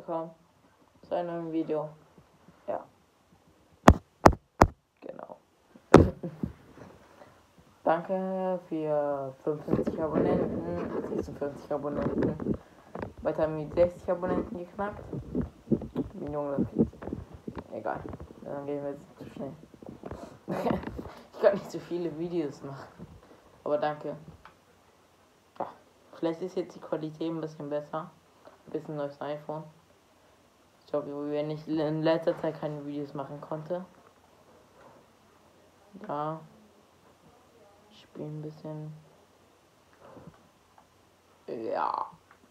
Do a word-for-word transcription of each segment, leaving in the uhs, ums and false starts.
willkommen zu einem neuen Video. Ja. Genau. Danke für fünfundfünfzig Abonnenten, sechsundvierzig Abonnenten. Weiter mit sechzig Abonnenten geknackt. Wie jung das geht. Egal. Dann gehen wir jetzt zu schnell. Ich kann nicht so viele Videos machen. Aber danke. Ja. Vielleicht ist jetzt die Qualität ein bisschen besser. Ein bisschen neues iPhone. Ich glaube, wenn ich in letzter Zeit keine Videos machen konnte. Ja. Ich spiele ein bisschen. Ja.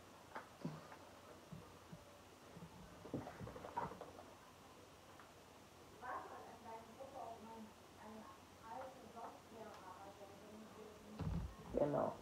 Genau.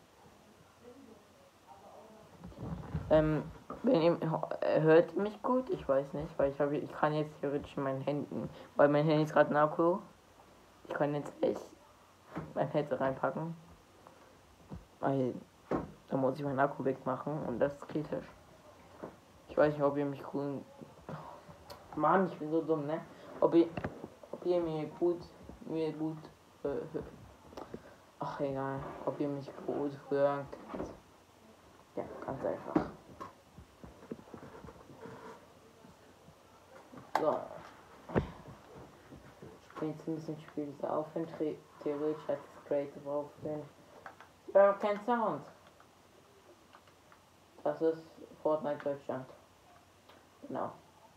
Ähm, wenn ihr hört ihr mich gut? Ich weiß nicht, weil ich habe ich kann jetzt theoretisch in meinen Händen, weil mein Handy ist gerade ein Akku. Ich kann jetzt echt mein Headset reinpacken. Weil da muss ich meinen Akku wegmachen und das ist kritisch. Ich weiß nicht, ob ihr mich gut. Mann, ich bin so dumm, ne? Ob ihr, ob ihr mir gut, mir gut, äh, ach egal, ob ihr mich gut hören könnt. Ja, ganz einfach. So. Ich bin jetzt ein bisschen Spiel das aufhören. Theoretisch hat das Creative aufhören. Ja, kein Sound. Das ist Fortnite Deutschland. Genau.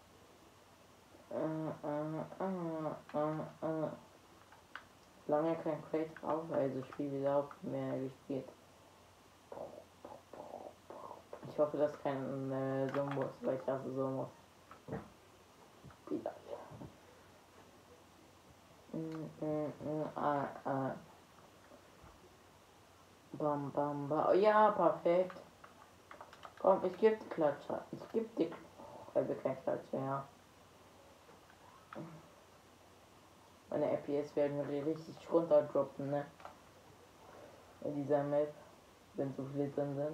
Äh, äh, äh, äh, äh. Lange kein Creative auf, also Spiel wieder auf mehr gespielt. Ich hoffe, dass kein äh, so muss, weil ich hasse so muss. Wieder. Mm, mm, mm, ah, ah. Bam, bam, bam. Ja, perfekt. Komm, ich geb die Klatsche. Ich geb die Klatsche. Kein Klatsche, ja. Meine F P S werden richtig runterdroppen, ne? In dieser Map. Wenn so viele drin sind.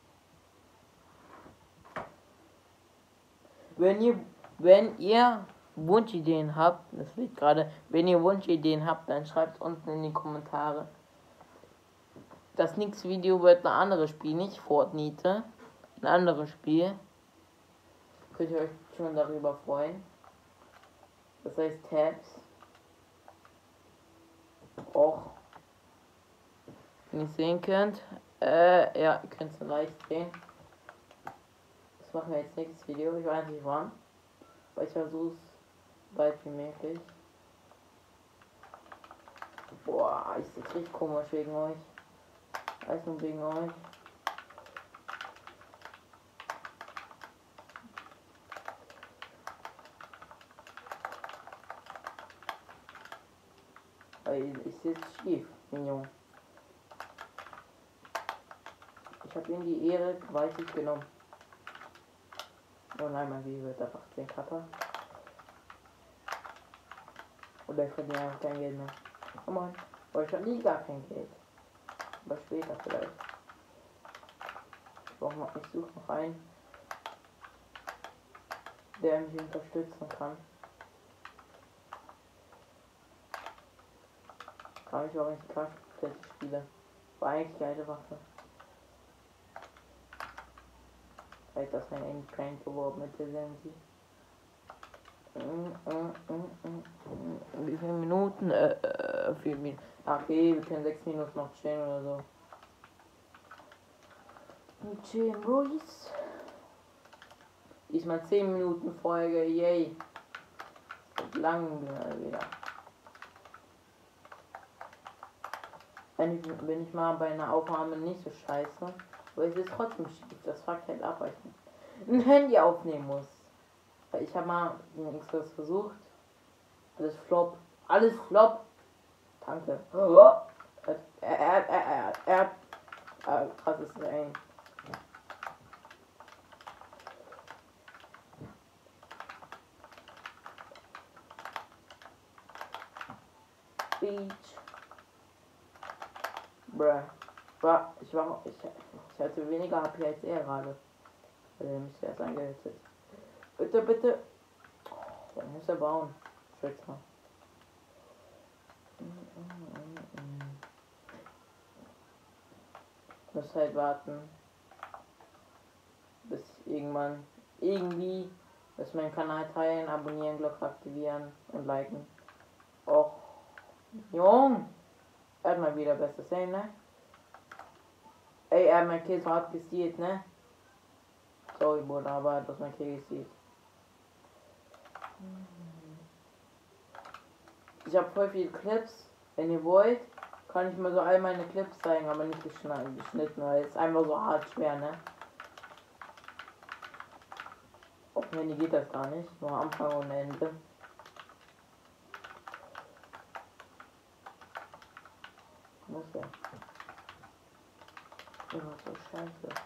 Wenn ihr, wenn ihr Wunschideen habt, das liegt gerade, wenn ihr Wunschideen habt, dann schreibt unten in die Kommentare. Das nächste Video wird ein anderes Spiel, nicht Fortnite. Ein anderes Spiel. Könnt ihr euch schon darüber freuen. Das heißt Tabs. Auch. Wenn ihr sehen könnt. Äh, ja, ihr könnt es leicht sehen. Das machen wir jetzt nächstes Video. Ich weiß nicht wann. Aber ich versuche es bald wie möglich. Boah, ist das richtig komisch wegen euch. Alles nur wegen euch. Weil ich sitze schief, Minion. Ich habe ihm die Ehre gewaltig genommen. Oh nein, mein Video wird einfach zehn Kappa. Oder ich verdiene einfach kein Geld mehr. Oh Mann, aber ich habe nie gar kein Geld. Aber später vielleicht. Ich brauche noch, ich suche noch einen, der mich unterstützen kann. Kann ich auch nicht Kraftplätze spielen. War eigentlich geile Waffe. Vielleicht das ein Endprank geworden mit der Sensi. Wie viele Minuten? Äh, äh, vier Minuten. Okay, wir können sechs Minuten noch chillen oder so. Chillen, Boys. Diesmal zehn Minuten Folge, yay. Lang wieder. Wenn ich, wenn ich mal bei einer Aufnahme nicht so scheiße, aber es ist trotzdem schief, das fragt halt ab, weil ich ein Handy aufnehmen muss. Weil ich habe mal das versucht. Alles flop. Alles flop. Danke. Er, er, er, er, er, krasses Rain. Beach. Bruh. Bruh. Ich war ich, ich hatte weniger H P als er gerade. Weil er mich erst eingehittet. Bitte, bitte. Dann muss er bauen. Schützer. Muss halt warten. Bis irgendwann. Irgendwie. Dass meinen Kanal teilen, abonnieren, Glocke aktivieren und liken. Och. Jung. Er hat mal wieder bestes Aim, ne? Ey, er hat mein Kill so hart gestealt, ne? Sorry, Bruder, aber er hat das mein Kill gestealt. Ich habe voll viele Clips. Wenn ihr wollt, kann ich mal so all meine Clips zeigen, aber nicht geschnitten, weil es einfach so hart schwer, ne? Auf dem Handy geht das gar nicht, nur Anfang und Ende. Muss ja. Immer so scheiße.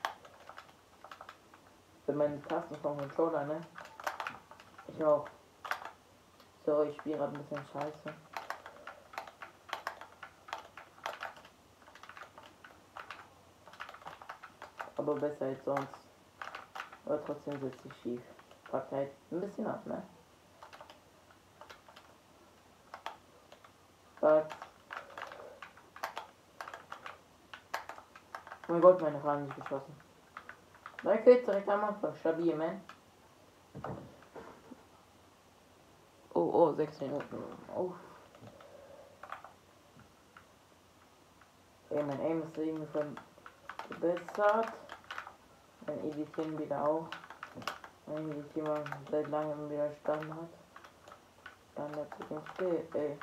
Für meine Tasten vom Controller, ne? Ich auch. So, ich spiele gerade ein bisschen scheiße. Aber besser als sonst. Aber trotzdem sitzt ich schief. Packt halt ein bisschen ab, ne? Was? Oh mein Gott, meine Fahne nicht geschossen. Drei Kills direkt am Anfang. Stabil, man. Oh, oh, sechs Minuten. Oh. Ey, mein Aim ist irgendwie von verbessert. Mein Editieren wieder auch. Mein Editieren seit langem wieder Standard. Standard zu dem Spiel, ey.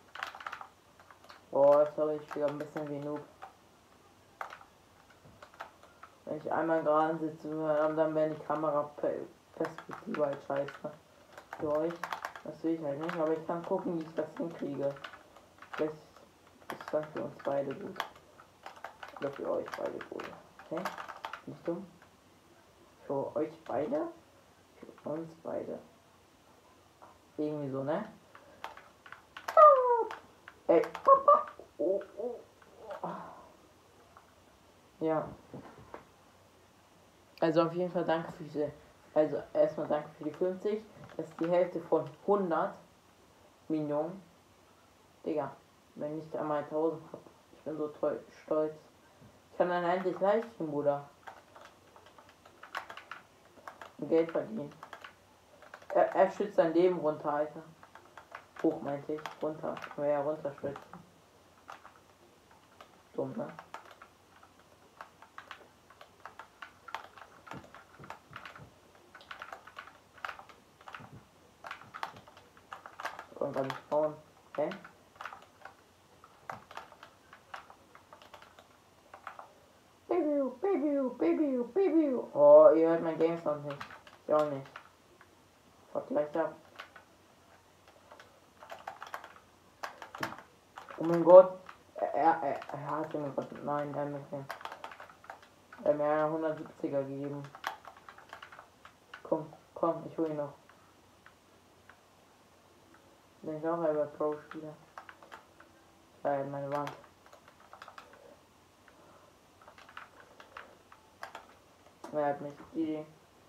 Oh, sorry, ich spiele ein bisschen wie Noob. Wenn ich einmal gerade sitze, dann wäre die Kameraperspektive halt scheiße. Für euch. Das will ich halt nicht, aber ich kann gucken, wie ich das hinkriege. Das ist dann für uns beide gut. Oder für euch beide gut. Okay? Nicht dumm? Für euch beide? Für uns beide. Irgendwie so, ne? Ey, Papa! Oh, oh. Ja. Also auf jeden Fall danke für diese. Also erstmal danke für die fünfzig. Das ist die Hälfte von hundert Millionen. Digga, wenn ich einmal tausend hab. Ich bin so toll, stolz. Ich kann dann endlich leisten, Bruder. Und Geld verdienen. Er, er schützt sein Leben runter, Alter. Hoch meinte ich. Runter. Kann ja runter schützen. Dumm, ne? Irgendwann nicht bauen. Okay? Baby, baby, baby, baby. Oh, ihr hört mein Game Sound nicht. Ich auch nicht. Fuck gleich ab. Oh mein Gott. Er, er, er, er hat mir gerade. Nein, er hat mir. Er hat mir einen hundertsiebziger gegeben. Komm, komm, ich hol ihn noch. Bin ich auch über Pro-Spieler. Äh, meine Wand. Er hat mich die.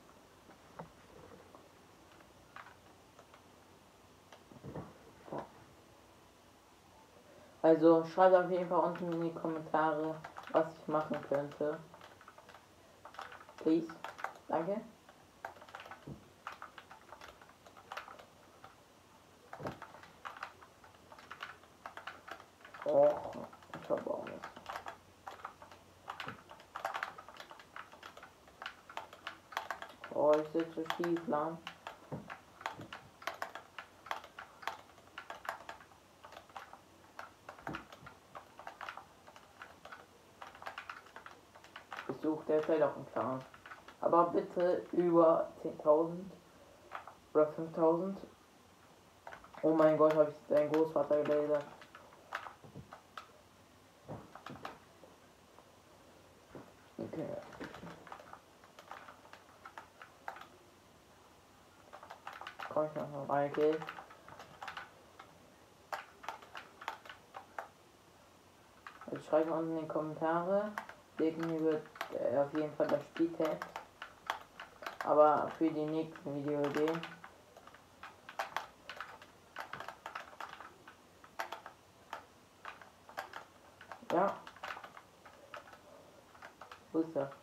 Also schreibt auf jeden Fall unten in die Kommentare, was ich machen könnte. Please. Danke. Oh, ich hab auch nicht. Oh, ich sitze schief lang. Ich suche derzeit auch einen Clan. Aber bitte über zehntausend oder fünftausend. Oh mein Gott, habe ich deinen Großvater gelasert. Okay. Komm ich noch mal rein, okay? Also schreibt mal unten in die Kommentare. Wegen mir wird äh, auf jeden Fall das Spieltag. Aber für die nächsten Videoideen. Ja. Wo ist er?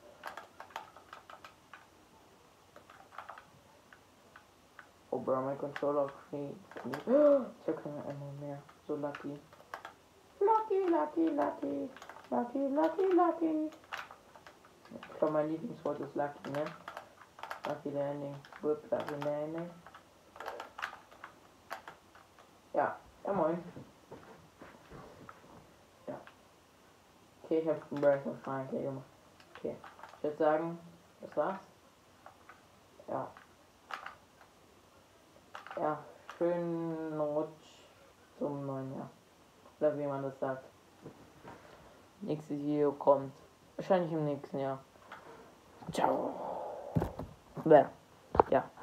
Oh, bro, mein Controller knie. knie. Ich habe keine Ammo mehr. So lucky. Lucky, lucky, lucky. Lucky, lucky, lucky. Ich glaube, mein Lieblingswort ist lucky, ne? Lucky Landing. Whip, lucky Landing. Ja, ja moin. Ja. Okay, ich habe einen Breath of Fire gemacht. Okay. Ich würde sagen, das war's. Ja. Ja, schönen Rutsch zum neuen Jahr. Oder wie man das sagt. Nächstes Video kommt. Wahrscheinlich im nächsten Jahr. Ciao. Ja.